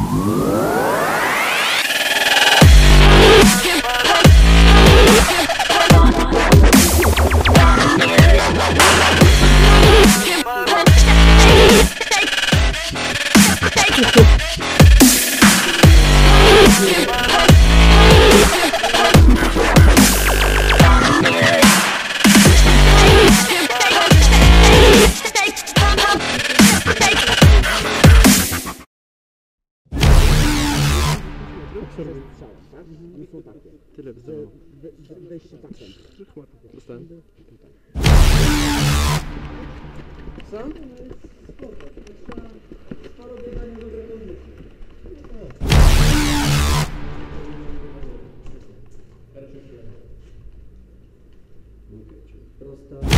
Tyle wystarczy. Wejście tam są. Dostałem. Co? Sporo biegania do kondycji. Prosta.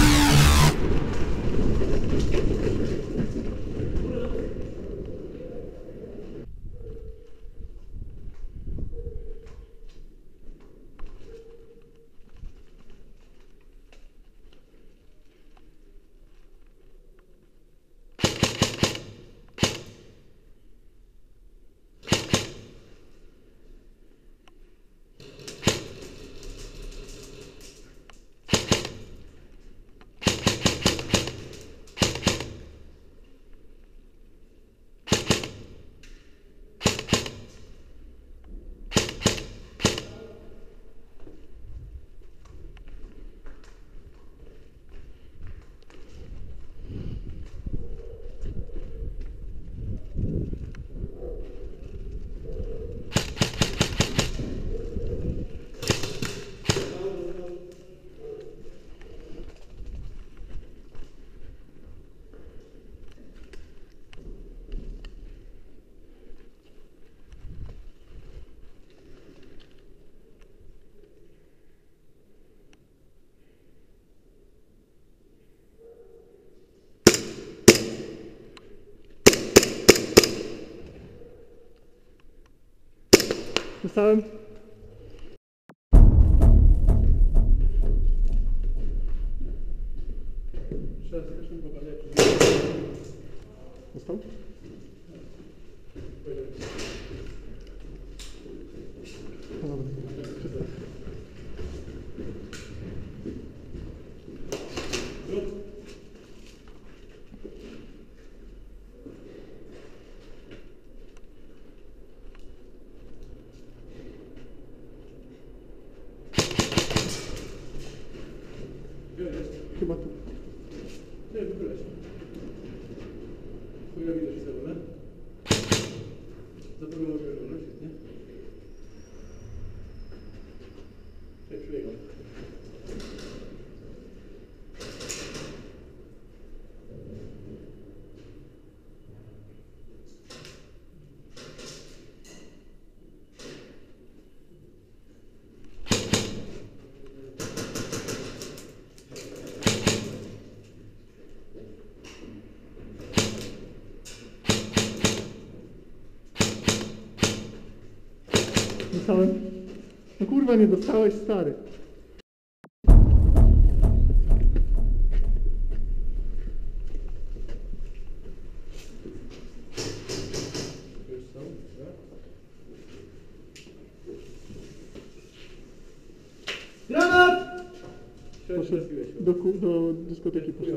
Dostałem. Dostał? No dobra. Chyba tu. Nie, wybrać. Chuja widać całe. Za drugą mogę wybrać, nie? Cześć, czuję go. Dostałem. No kurwa, nie dostałeś, stary. Granat! Poszedł do dyskoteki. Poszedł.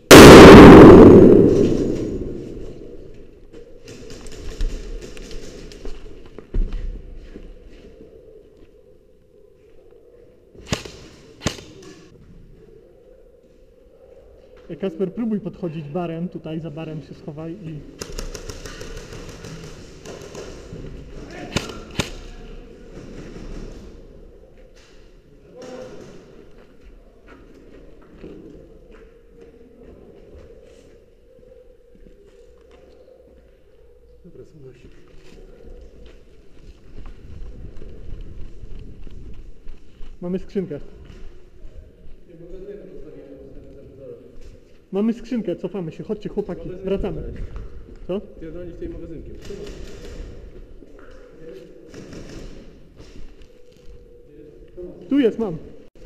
Kasper, próbuj podchodzić barem, tutaj za barem się schowaj i... Dobra, są nasi. Mamy skrzynkę. Mamy skrzynkę, cofamy się, chodźcie chłopaki, wracamy. Co? Pierdolnik z tym magazynkiem. Tu jest, mam.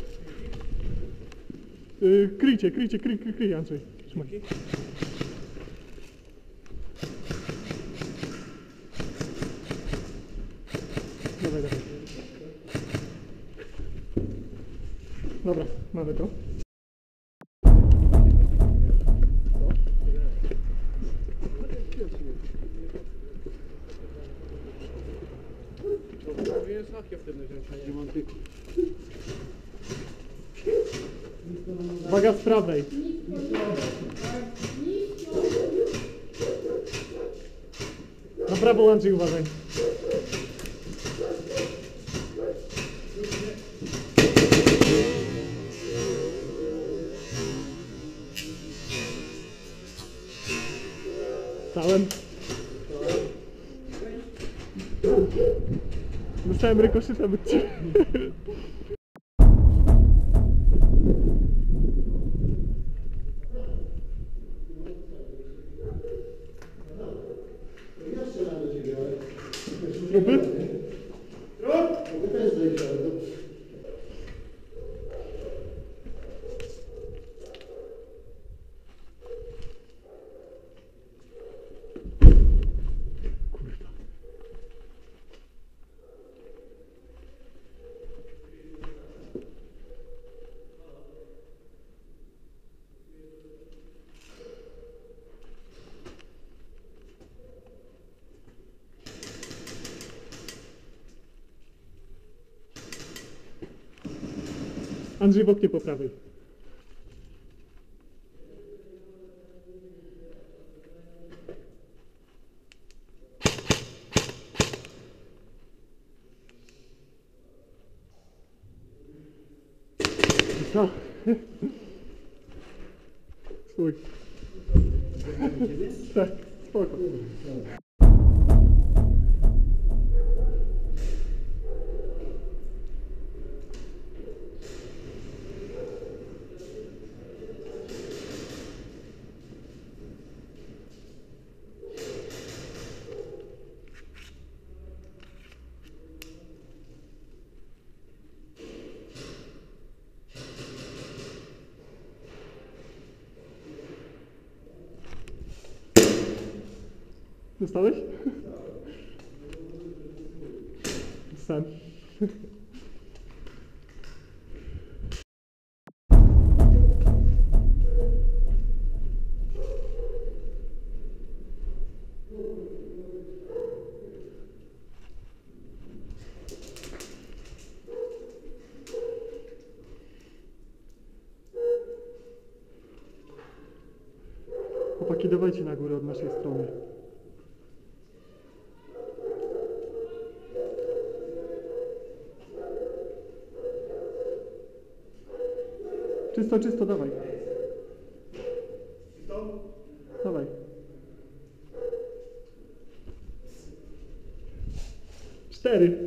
Kryjcie, kryj, Andrzej. Trzymaj. Dawaj, dawaj. Dobra, mamy to. Powinien szafkę wtedy wziąć, a nie mam tylko. Uwaga z prawej. Na prawo, Andrzej, uważaj. Stałem. Dostałem rykoszytem od ciebie. Próby? Andrzej, w oknie po prawej. Co? Stój. Tak, spoko. Dostałeś? Sam. Chłopaki, dawajcie na górę od naszej strony. Czysto, czysto, dawaj. Dawaj. Cztery.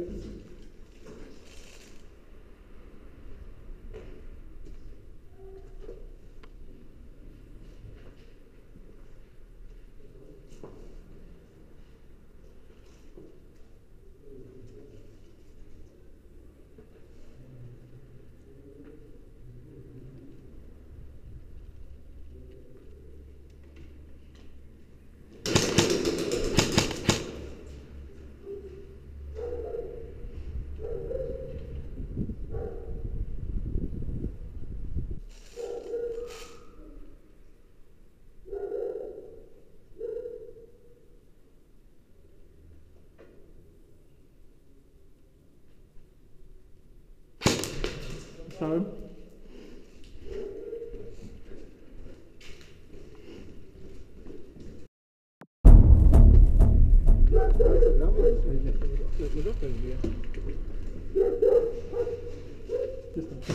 Stałem. Jestem.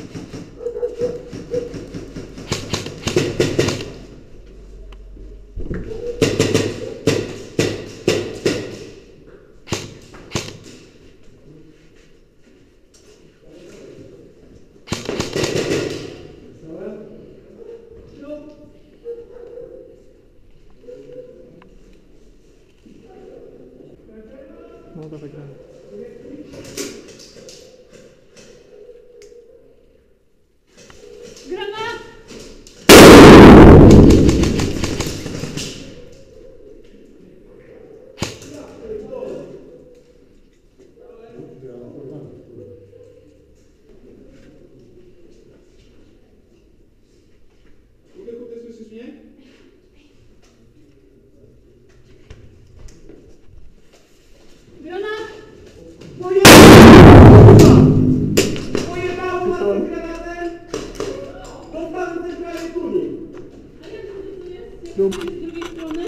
No dawaj, gramy. Granat! Granat! Pojebało was tym granatem! Dostałem centralny turniej! A jak to jest? Dum. Z drugiej strony?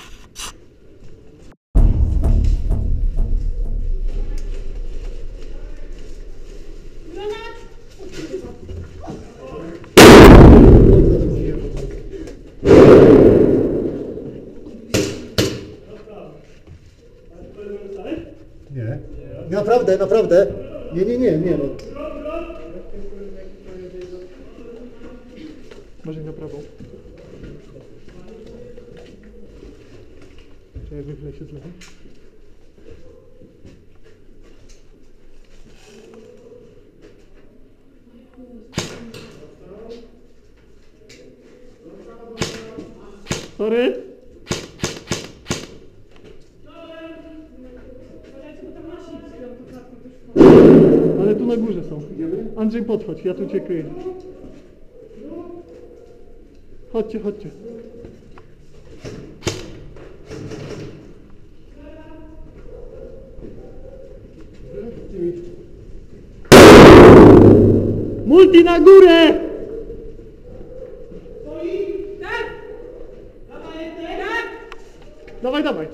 Granat! Nie. Naprawdę, naprawdę. Nie, no. Może na prawo. Czy ja wychlę się z lewej? Sorry. Ale tu na górze są. Andrzej, podchodź, ja tu cię kryję. Chodźcie, chodźcie. Multi na górę! Tak! Tak! Dawaj, dawaj.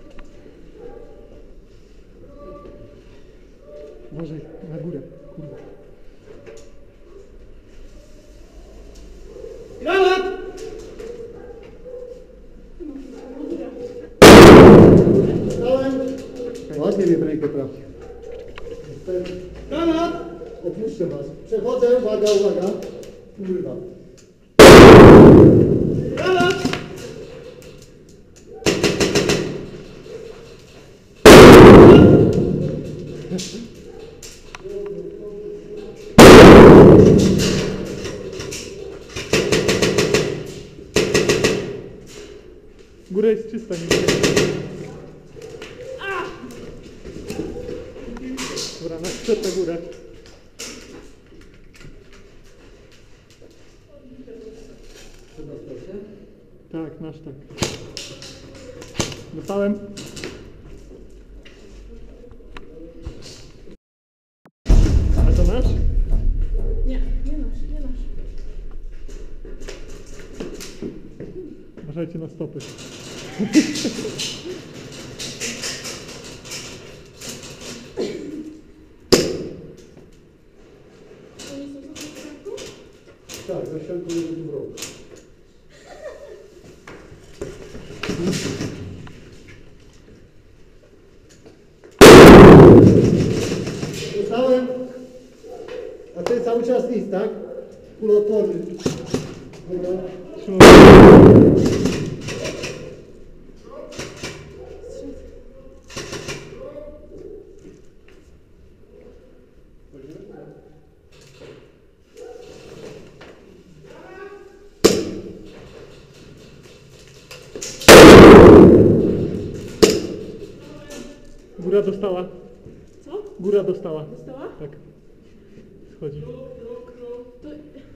Uważaj, na górę. Kurwa. Granat! Dostałem. Ładnie mnie w rękę trafił. Granat! Opuszczę was. Przechodzę, uwaga. Kurwa. Granat! Góra jest czysta, nie wiem. Dobra, na szczytę górę. Tak, nasz tak. Dostałem. A to nasz? Nie nasz, nie nasz. Uważajcie na stopy. Oni są w środku? Tak, za ścianką jest w rogu. Dostałem. A ty cały czas nic, tak? Kuloodporny. Dobra. Góra dostała. Co? Góra dostała. Dostała? Tak. Schodzi. To...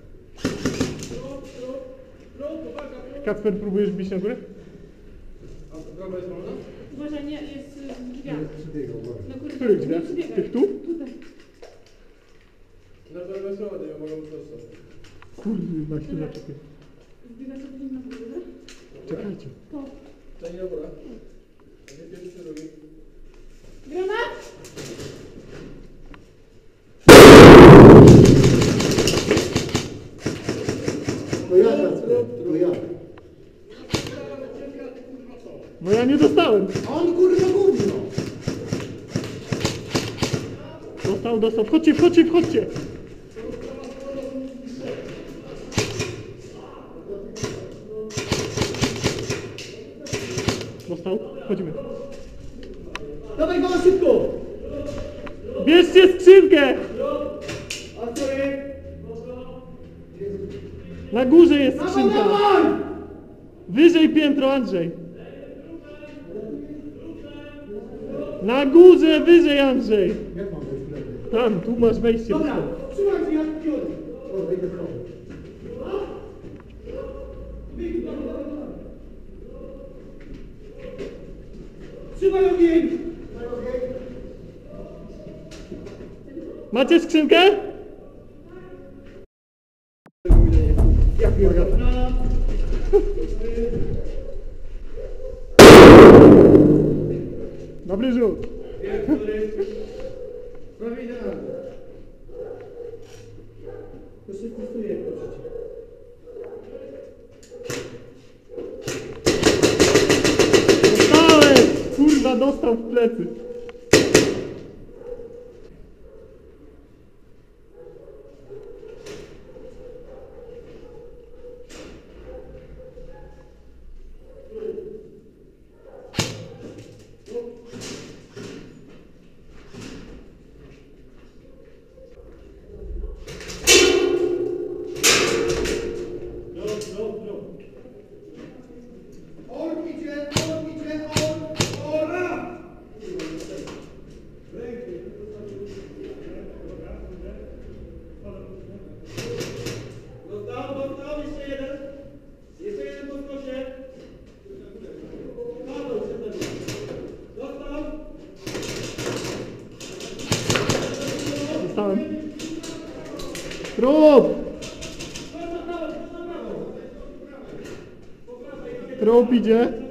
Kacper, próbujesz bić na górę? A prawa jest wolna? Uważaj, nie, jest w drzwiach. Przybiegał, uwaga. Na górze. W których nie drzwiach? przybiegaj. Tych tu? Tutaj. Na prawa jest wolna, ja mogę prosto. Kurwa, się zaczepię. Zbiega sobie na górę. Czekajcie. To. To nie dobra. A gdzie pierwszy robi? Granat! To ja Kacper, to ja. No ja nie dostałem. A on kurwa gówno. Dostał. Wchodźcie. Dostał. Wchodzimy. Dawaj go szybko! Bierzcie skrzynkę! A sorry! Na górze jest Dawaj, skrzynka. dawaj! Wyżej piętro, Andrzej. Na górze, wyżej, Andrzej. Jak mam wejść w lewy? Tam, tu masz wejście. Dobra, trzymaj się jak piór! O, wejdę w prawo. Trzymaj ogień! Trzymaj ogień. Macie skrzynkę? Dobry rzut. Prawie idealnie. To się wpisuje, proszę cię. Dostałem! Kurwa, dostał w plecy. On idzie, ora! Dostał, jeszcze jeden. Jeszcze jeden po skosie. Padł się ten. Dostał. Dostałem. Trup! Trup idzie.